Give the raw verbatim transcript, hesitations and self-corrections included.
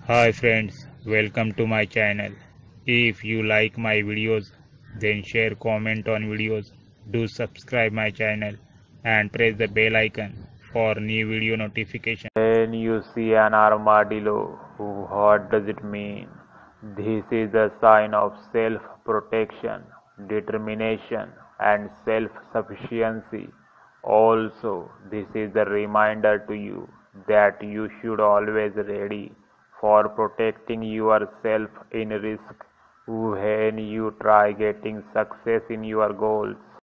Hi friends, welcome to my channel. If you like my videos, then share, comment on videos, do subscribe my channel and press the bell icon for new video notification. When you see an armadillo, what does it mean? This is a sign of self-protection, determination, and self-sufficiency. Also, this is a reminder to you that you should always ready for protecting yourself in risk when you try getting success in your goals.